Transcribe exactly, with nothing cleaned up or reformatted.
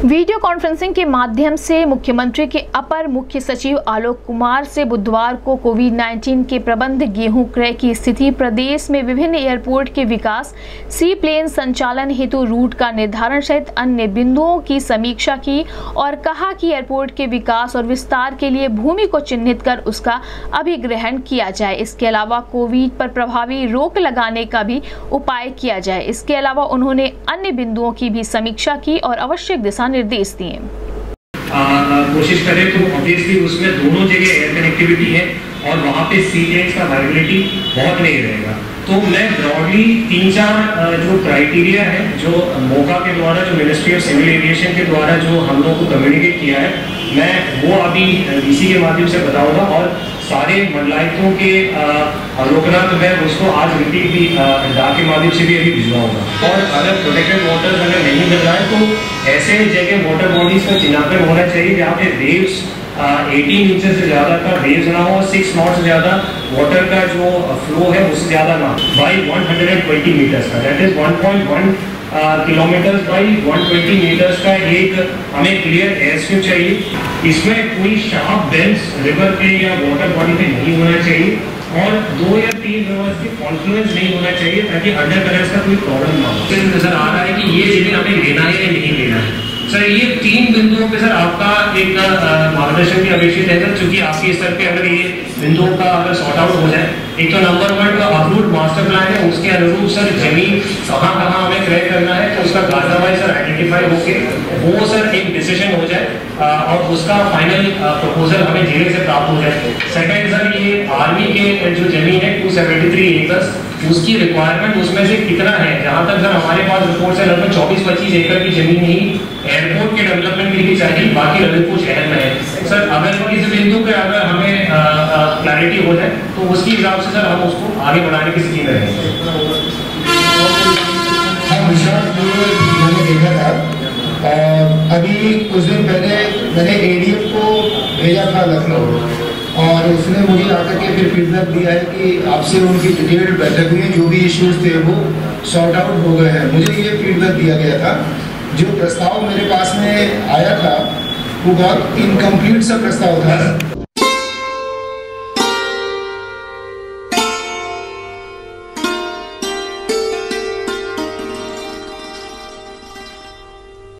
Video conferencing के माध्यम से मुख्यमंत्री के अपर मुख्य सचिव आलोक कुमार से बुधवार को कोविड उन्नीस के प्रबंध, गेहूं क्रय की स्थिति, प्रदेश में विभिन्न एयरपोर्ट के विकास, सी प्लेन संचालन हेतु रूट का निर्धारण सहित अन्य बिंदुओं की समीक्षा की और कहा कि एयरपोर्ट के विकास और विस्तार के लिए भूमि को चिन्हित कर उसका अभिग्रहण किया जाए। इसके अलावा कोविड पर प्रभावी रोक लगाने का भी उपाय किया जाए। इसके अलावा उन्होंने अन्य बिंदुओं की भी समीक्षा की और आवश्यक दिशा निर्देश दिए। कोशिश करें तो ऑब्वियसली उसमें दोनों जगह एयर कनेक्टिविटी है और वहाँ पे सी प्लेन्स का वायबिलिटी बहुत नहीं रहेगा। तो मैं ब्रॉडली तीन चार जो क्राइटेरिया है, जो मोगा के द्वारा, जो मिनिस्ट्री ऑफ सिविल एविएशन के द्वारा जो हम लोगों को कम्युनिकेट किया है, मैं वो अभी डीसी के माध्यम से बताऊंगा और सारे मंडलायुक्तों के अवलोकना तो मैं उसको आज रिपीट भी डाक के माध्यम से भी अभी भिजवाऊंगा। और अगर प्रोटेक्टेड वाटर्स अगर नहीं मिल रहा है तो ऐसे जगह वाटर बॉडीज का चिन्हांकन होना चाहिए जहाँ पे वेव्स अठारह इंचेस से ज़्यादा का वेव्स ना हो और सिक्स नॉट से ज़्यादा वाटर का जो फ्लो है उससे ज़्यादा ना हो by one hundred twenty metres का, that is one point one kilometre by one twenty metres का एक हमें क्लियर एयर स्ट्रिप चाहिए। इसमें कोई शार्प बेंड्स रिवर पे या वाटर बॉडी पे नहीं होना चाहिए और दो या तीन रिवर्स के कॉन्फ्लुएंस नहीं होना चाहिए ताकि अंडर करंट्स का कोई प्रॉब्लम ना हो। नजर आ रहा है कि ये जमीन हमें लेना है या नहीं लेना है। सर ये तीन बिंदुओं पे सर आपका एक मार्गदर्शन भी अपेक्षित है सर, चूंकि आपके स्तर पे अगर ये बिंदुओं का अगर सॉर्ट आउट हो जाए, एक तो नंबर वन का अप्रूव्ड मास्टर प्लान है, उसके अनुरूप सर जमीन कहाँ कहाँ हमें क्रय करना है तो उसका गाजावाई सर आइडेंटिफाई होके वो सर एक डिसीजन हो जाए और उसका फाइनल प्रपोजल हमें जिले से प्राप्त हो जाए। सेकंड सर ये आर्मी के जो जमीन है टू सेवेंटी थ्री एकर्स, उसकी रिक्वायरमेंट उसमें से कितना है, जहाँ तक सर हमारे पास रिपोर्ट है लगभग चौबीस पच्चीस एकड़ की जमीन ही एयरपोर्ट के डेवलपमेंट के लिए चाहिए, बाकी ललितपुर शहर में है। सर अगर इस बिंदु पे अगर हमें क्लैरिटी हो जाए तो उसके हिसाब से सर हम उसको आगे बढ़ाने की स्थिति में रहेंगे। मैंने देखा था अभी कुछ दिन पहले मैंने एडीएफ को भेजा था लखनऊ और उसने मुझे आकर के फिर फीडबैक दिया है कि आपसे उनकी डिटेल्ड बैठक हुई, जो भी इश्यूज थे वो सॉर्ट आउट हो गए हैं। मुझे ये फीडबैक दिया गया था, जो प्रस्ताव मेरे पास में आया था वो बहुत इनकम्प्लीट सा प्रस्ताव था।